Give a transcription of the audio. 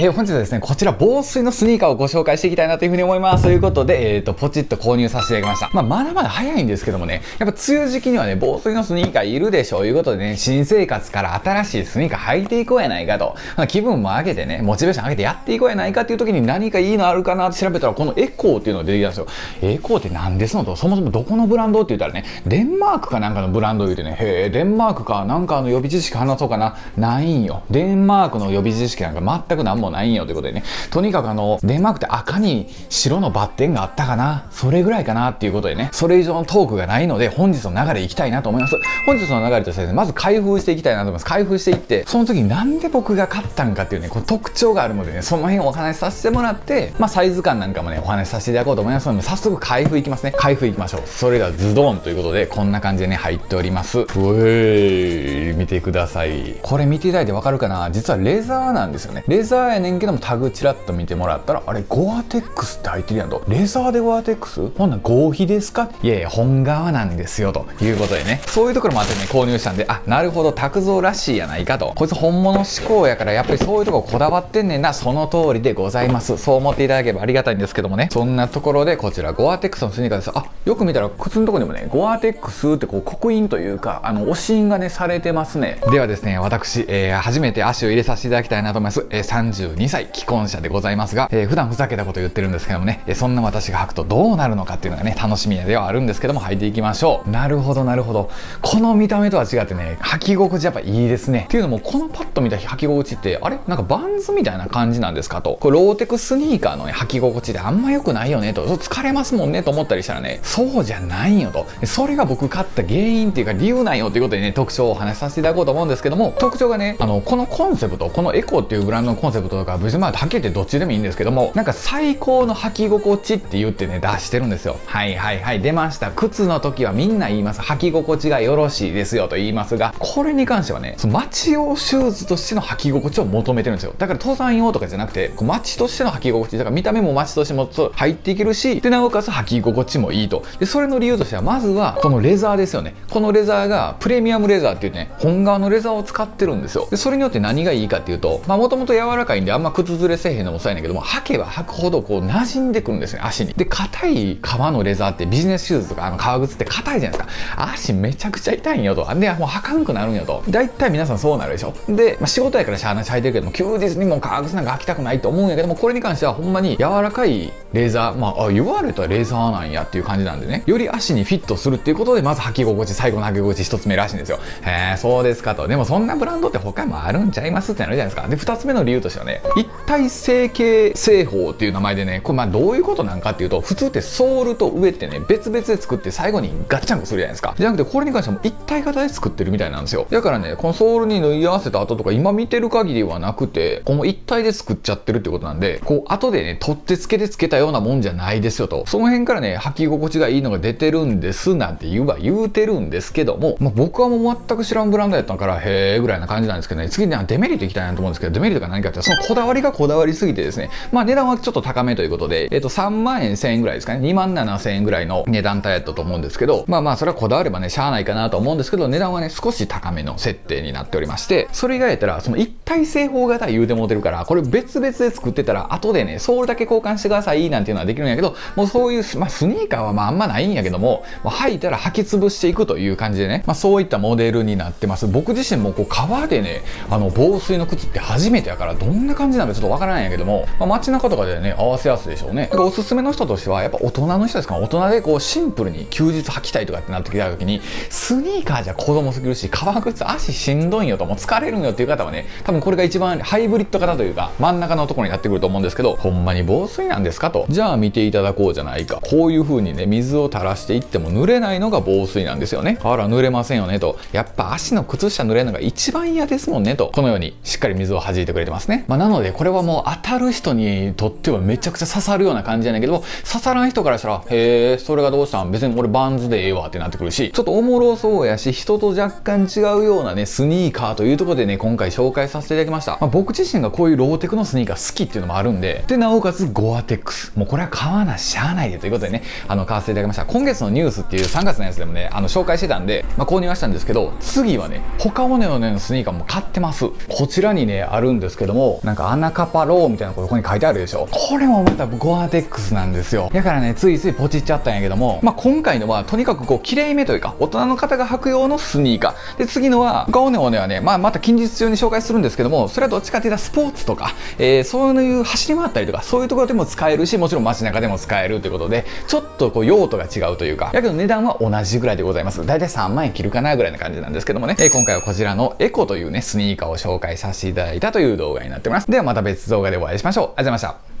本日はですね、こちら防水のスニーカーをご紹介していきたいなというふうに思います。ということで、ポチッと購入させていただきました。まだまだ早いんですけどもね、やっぱ梅雨時期にはね、防水のスニーカーいるでしょうということでね、新生活から新しいスニーカー履いていこうやないかと、気分も上げてね、モチベーション上げてやっていこうやないかっていう時に何かいいのあるかなって調べたら、このエコーっていうのが出てきたんですよ。エコーって何ですのと、そもそもどこのブランドって言ったらね、デンマークかなんかのブランドを言うてね、へえ、デンマークか、なんか予備知識話そうかな、ないんよ。デンマークの予備知識なんか全くなんもないんよということでね、とにかくデンマークって赤に白のバッテンがあったかな、それぐらいかなっていうことでね、それ以上のトークがないので、本日の流れいきたいなと思います。本日の流れとしてですね、まず開封していきたいなと思います。開封していって、その時になんで僕が買ったんかっていうね、こう特徴があるのでね、その辺をお話しさせてもらって、サイズ感なんかもね、お話しさせていただこうと思いますので、早速開封いきますね。開封いきましょう。それがズドンということで、こんな感じでね、入っております。うえー、見てください。これ見ていただいてわかるかな？実はレザーなんですよね。レザーやねんけども、タグチラッと見てもらったら、あれ、ゴアテックスって入ってるやんと。レザーでゴアテックス？ほんなら合皮ですか？いやいや、本革なんですよ、ということでね。そういうところもあってね、購入したんで、あ、なるほど、拓蔵らしいやないかと。こいつ本物志向やから、やっぱりそういうとここだわってんねんな、その通りでございます。そう思っていただければありがたいんですけどもね。そんなところで、こちら、ゴアテックスのスニーカーです。あ、よく見たら、靴のとこにもね、ゴアテックスってこう、刻印というか、押し印がね、されてますね。ではですね、私、初めて足を入れさせていただきたいなと思います。32歳、既婚者でございますが、普段ふざけたこと言ってるんですけどもね、そんな私が履くとどうなるのかっていうのがね、楽しみではあるんですけども、履いていきましょう。なるほど、なるほど。この見た目とは違ってね、履き心地やっぱいいですね。っていうのも、このパッと見た履き心地って、あれなんかバンズみたいな感じなんですかと。これローテクスニーカーのね、履き心地であんま良くないよねと。疲れますもんねと思ったりしたらね、そうじゃないよと。それが僕買った原因っていうか理由なんよということでね、特徴をお話しさせていただこうと思うんですけども、特徴がね、このコンセプト、このエコーっていうブランドのコンセプトとか、別にはっきり言ってどっちでもいいんですけども、なんか最高の履き心地って言ってね、出してるんですよ。はいはいはい、出ました。靴の時はみんな言います。履き心地がよろしいですよと言いますが、これに関してはね、その街用シューズとしての履き心地を求めてるんですよ。だから登山用とかじゃなくて、こう街としての履き心地、だから見た目も街としても入っていけるし、で、なおかつ履き心地もいいと。で、それの理由としては、まずは、このレザーですよね。このレザーがプレミアムレザーっていうね、本革のレザーを使ってるんですよ。で、それによって何がいいかっていうと、もともと柔らかいんであんま靴ずれせえへんのもそうやねんけども、履けば履くほどこう馴染んでくるんですね、足に。で、硬い革のレザーってビジネスシューズとか革靴って硬いじゃないですか。足めちゃくちゃ痛いんよと。で、もう履かんくなるんよと。大体皆さんそうなるでしょ。で、仕事やからしゃあなし履いてるけども、休日にも革靴なんか履きたくないと思うんやけども、これに関してはほんまに柔らかいレザー、言われたらレザーなんやっていう感じなんでね、より足にフィットするっていうことで、まず履き心地、最後の履き心地一つ目らしいんですよ。へえ、そうですかと。でもそんなブランドって他にもあるんちゃいますってなるじゃないですか。で、二つ目の理由としてはね、一体成形製法っていう名前でね、これどういうことなんかっていうと、普通ってソールと上ってね、別々で作って最後にガッチャンコするじゃないですか。じゃなくて、これに関してはもう一体型で作ってるみたいなんですよ。だからね、このソールに縫い合わせた後とか、今見てる限りはなくて、この一体で作っちゃってるってことなんで、こう、後でね、取って付けで付けたようなもんじゃないですよと。その辺からね、履き心地がいいのが出てるんですなんて言うてるんですけども、僕はもう全く知らんブランドやったから、へーぐらいな感じなんですけどね、次にデメリットいきたいなと思うんですけど、デメリットが何かって、そのこだわりがこだわりすぎてですね、値段はちょっと高めということで、3万円1000円ぐらいですかね、2万7000円ぐらいの値段帯やったと思うんですけど、それはこだわればね、しゃあないかなと思うんですけど、値段はね、少し高めの設定になっておりまして、それ以外やったら、その一体製法型言うてもうてるから、これ別々で作ってたら、後でね、ソールだけ交換してくださいなんていうのはできるんやけど、もうそういう、スニーカーはあんまないんやけども、履いたら履き潰していくという感じでね、そういったモデルになってます。僕自身もこう、革でね、防水の靴って初めてやから、どんな感じなのかちょっとわからないんやけども、街中とかでね、合わせやすいでしょうね。おすすめの人としては、やっぱ大人の人ですから、大人でこう、シンプルに休日履きたいとかってなってきた時に、スニーカーじゃ子供すぎるし、革靴足しんどいんよと、もう疲れるんよっていう方はね、多分これが一番ハイブリッド型というか、真ん中のところになってくると思うんですけど、ほんまに防水なんですかと。じゃあ見ていただこうじゃないか。こういう風にね、水を垂らしていっても濡れないのが防水なんですよね。あら、濡れませんよねと。やっぱ足の靴下濡れるのが一番嫌ですもんねと。このようにしっかり水を弾いてくれてますね。なので、これはもう当たる人にとってはめちゃくちゃ刺さるような感じやねんけど、刺さらん人からしたら、へえ、それがどうしたん？別に俺バンズでええわってなってくるし、ちょっとおもろそうやし、人と若干違うようなね、スニーカーというところでね、今回紹介させていただきました。僕自身がこういうローテクのスニーカー好きっていうのもあるんで、で、なおかつゴアテックス。もうこれは買わなしゃあないでということでね、買わせていただきました。今月のニュースっていう3月のやつでもね、紹介してたんで、購入はしたんですけど、次はね、他のねのスニーカーも買ってます。こちらにね、あるんですけども、 なんかアナカパローみたいなことここに書いてあるでしょ。これもまたゴアテックスなんですよ。だからね、ついついポチっちゃったんやけども、今回のはとにかくこう綺麗めというか、大人の方が履く用のスニーカー。で、次のは、ガオネオネはね、また近日中に紹介するんですけども、それはどっちかっていうとスポーツとか、そういう走り回ったりとか、そういうところでも使えるし、もちろん街中でも使えるということで、ちょっとこう用途が違うというか、だけど値段は同じぐらいでございます。だいたい3万円切るかなぐらいな感じなんですけどもね、今回はこちらのエコというね、スニーカーを紹介させていただいたという動画になってます。ではまた別動画でお会いしましょう。ありがとうございました。